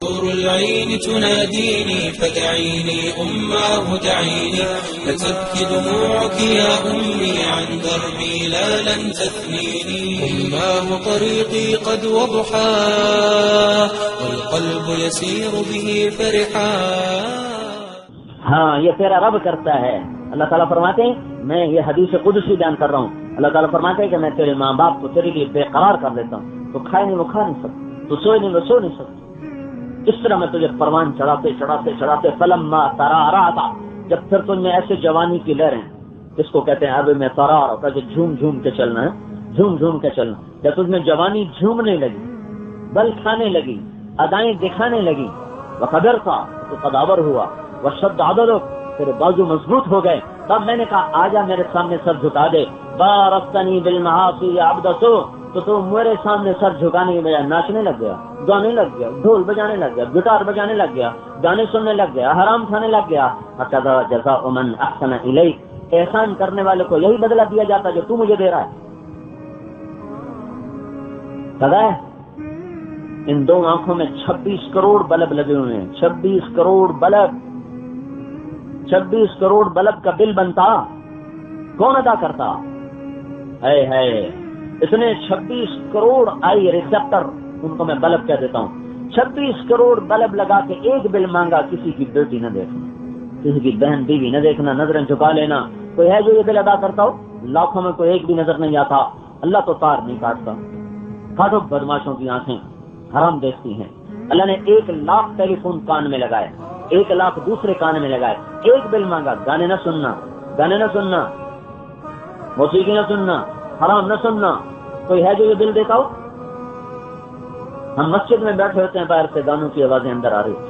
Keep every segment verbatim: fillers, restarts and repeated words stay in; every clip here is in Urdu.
نور العين تناديني فدعيني أماه دعيني فتبكي دموعك يا أمي عن دربي لا لن تثنيني أماه طريقي قد وضحا والقلب يسير به فرحا. ہاں یہ تیرا رب کرتا ہے. اللہ تعالیٰ فرماتے ہیں میں یہ حدیث قدسی بیان کر رہا ہوں. اللہ تعالیٰ فرماتے ہیں کہ میں تیرے ماں باپ کو تیرے لیے بے قرار کر دیتا ہوں. تو کھائے نہیں وہ کھا نہیں سکتا, تو سوئے نہیں وہ سو نہیں سکتا. اس طرح میں تجھے پروان چڑھاتے چڑھاتے چڑھاتے فلما ترارعت, جب پھر تجھ میں ایسے جوانی کی لہریں, جس کو کہتے ہیں عربی میں ترار ہوتا ہے کہ جھوم جھوم کے چلنا ہے, جھوم جھوم کے چلنا. جب تجھ میں جوانی جھومنے لگی, بل کھانے لگی, ادائیں دکھانے لگی, وقدر تھا تو قداور ہوا, وشد عضلک تیرے بازو مضبوط ہو گئے, تب میں نے کہا آجا میرے سامنے سر جھکا دے. بارکتنی بالمعاصی یا عبدسو, تو تو میرے سامنے سر جھکانے کے بجائے ناچنے لگ گیا, گانے لگ گیا, ڈھول بجانے لگ گیا, گٹار بجانے لگ گیا, گانے سننے لگ گیا, حرام کھانے لگ گیا. فَكَذَا جَزَاءُ مَنْ أَحْسَنَ إِلَيْكَ, احسان کرنے والے کو یہی بدلہ دیا جاتا جو تو مجھے دے رہا ہے. پتہ ہے ان دو آنکھوں میں چھبیس کروڑ بلب لگے ہوئے ہیں. چھبیس کروڑ بلب, چھبیس کروڑ بلب کا بل بنتا, کون ادا کرتا؟ ہے ہے اس نے چھبیس کروڑ آئی ریسپٹر, ان کو میں بلب کہہ دیتا ہوں. چھبیس کروڑ بلب لگا کے ایک بل مانگا, کسی کی بیٹی نہ دیکھنا, کسی کی بہن بیوی نہ دیکھنا, نظریں جھکا لینا. کوئی ہے جو یہ بل ادا کرتا ہو؟ لاکھوں میں کوئی ایک بھی نظر نہیں آتا. اللہ تو تار نہیں کاٹتا. کاٹو بدماشوں کی آنکھیں حرام دیکھتی ہیں. اللہ نے ایک لاکھ ٹیلی فون کان میں لگائے, ایک لاکھ دوسرے کان میں لگائے, ایک بل مانگا, گانے نہ سننا, گانے نہ سننا, موسیقی نہ سننا, حرام نہ سننا. کوئی ہے جو یہ بل دیتا ہو؟ ہم مسجد میں بیٹھے ہوتے ہیں, باہر سے گانوں کی آوازیں اندر آ رہی.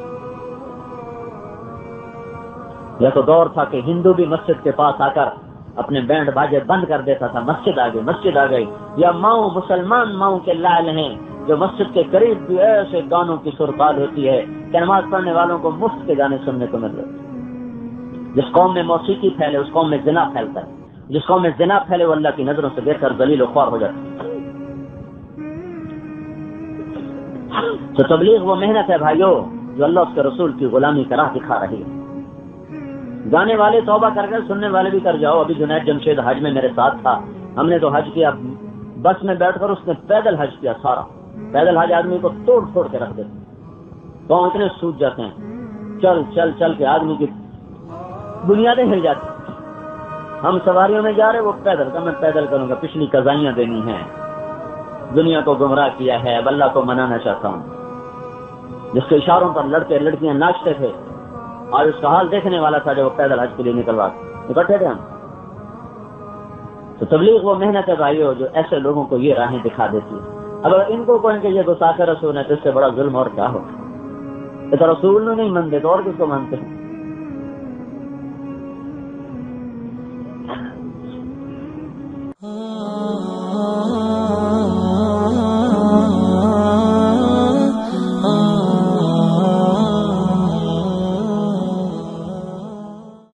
یہ تو دور تھا کہ ہندو بھی مسجد کے پاس آ کر اپنے بینڈ باجے بند کر دیتا تھا. مسجد آ گئی, مسجد آ گئی. یا ماؤں مسلمان ماؤں کے لال ہیں جو مسجد کے قریب بھی ایسے گانوں کی سرکار ہوتی ہے کہ نماز پڑھنے والوں کو مفت کے گانے سننے کو مل رہے. جس قوم میں موسیقی پھیلے اس قوم میں زنا پھیلتا ہے, جس قوم میں زنا پھیلے وہ اللہ کی نظروں سے دیکھ کر ذلیل و خوار ہو جاتا ہے. تو تبلیغ وہ محنت ہے بھائیو جو اللہ اس کے رسول کی غلامی کا راہ دکھا رہی ہے. گانے والے توبہ کر کر, سننے والے بھی کر جاؤ. ابھی جنید جمشید حج میں میرے ساتھ تھا, ہم نے تو حج کیا بس میں بیٹھ کر, اس نے پیدل حج کیا سارا. پیدل حج آدمی کو توڑ پھوڑ کے رکھ دیتے, پاؤں اتنے سوج جاتے ہیں, چل چل چل کے آدمی کی بنیادیں ہل جاتی. ہم سواریوں میں جا رہے, وہ پیدل کا, میں پیدل کروں گا, پچھلی قضائیاں دینی ہیں, دنیا کو گمراہ کیا ہے, اب اللہ کو منانا چاہتا ہوں. جس کے اشاروں پر لڑکے لڑکیاں ناچتے تھے, اور اس کا حال دیکھنے والا تھا جو وہ پیدل حج کے لیے نکلوا اکٹھے تھے ہم. تو تبلیغ وہ محنت ہے بھائیو جو ایسے لوگوں کو یہ راہیں دکھا دیتی ہے. اگر ان کو کہیں کہ یہ گستاخ رسول ہے تو اس سے بڑا ظلم اور کیا ہوگا. یہ تو رسول نہیں مانتے تو اور کس کو مانتے ہیں؟